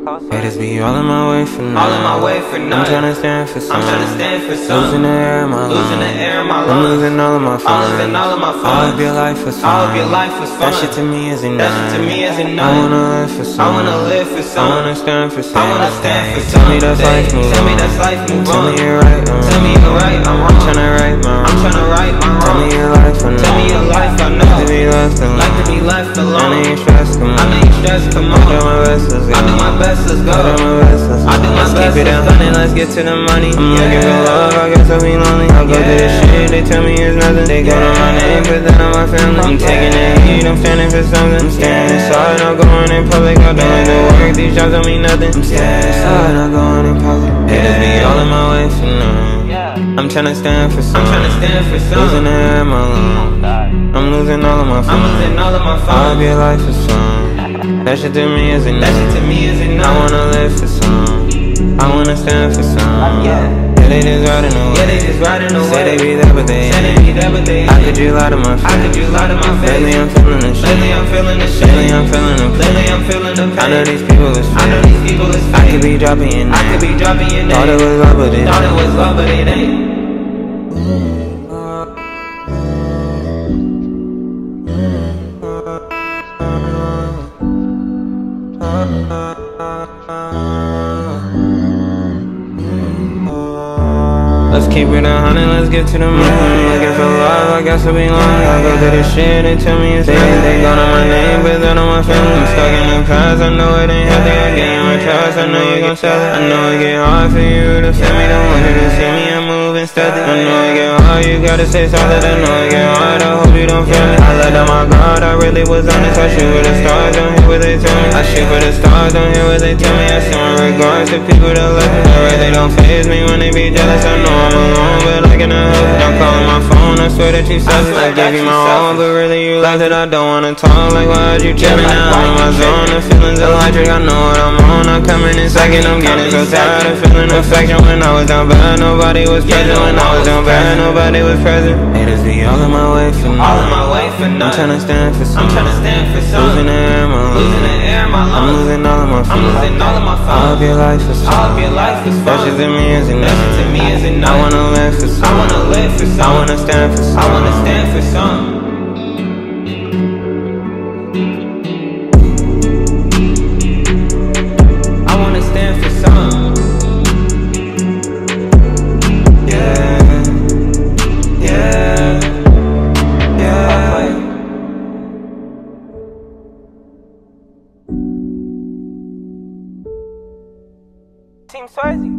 Haters be all in my way for nothing. I'm tryna stand for something. Losing the air in my lungs. I'm losing all of my fun. All of your life was fun. That shit to me is enough. I wanna live for something. I wanna stand for something. Tell me that's life move on. Tell me you're right, I'm tryna write my wrong. Tell me your life I know. Like to be left alone. I know you stress, come on. I do my best, let's go. Let's keep it at 100, let's get to the money. I'm looking for love, I guess I'll be lonely. I'll go through this shit, they tell me it's nothing. They go to my name, but then on my family. I'm taking the heat, I'm standing for something. I'm standing inside, not going in public. I don't like the work, these jobs don't mean nothing. I'm standing inside, not going in public. Haters be all in my way for nothing. I'm tryna stand for something. Losing the air in my lungs. I'm losing all of my fun. All of your life is fun. That shit to me is enough. I wanna live for some. I wanna stand for some. Yeah, they just riding away. Say they be there but they ain't. How could you lie to my face? Lately I'm feeling the shit. Lately I'm feeling the pain. I know these people is fake. I could be dropping your name. Thought it was love but it ain't. Let's keep it 100, let's get to the moon. Looking for love, I guess I'll be lonely. I go through this shit, they tell me it's nothing. They go to my name, but they know my family. I'm stuck in the past, I know it ain't healthy. I get in my trust, I know you gon' sell it. I know it get hard for you to feel me. Don't want you to see me, I'm moving steady. I know it get hard, you gotta stay solid. I know it get hard, I hope you don't feel me. I let down my guard, I really was honest. I shoot for the stars, don't hear what they tell me. I shoot for the stars, don't hear what they tell me. I send my regards to people that love me. Alright, they don't faze me when they be jealous. I know I'm alone, but I can help it. I'm calling my phone, I swear that you selfish. I gave you my all, but really you left it. I don't wanna talk, like why'd you tell me now? I'm in my zone, the feelings electric. I know what I'm on, I'm coming in second. I'm getting so tired of feeling affection. When I was down bad, nobody was present. When I was down bad, nobody was present. Haters be all in my way for nothing. I'm tryna stand for something. Losing the air in my lungs. I'm losing all of my fun. All of your life is fun. That shit to me is enough. I wanna live for some. I wanna stand for some. I wanna stand for some. Yeah, yeah, yeah. Team Swayze.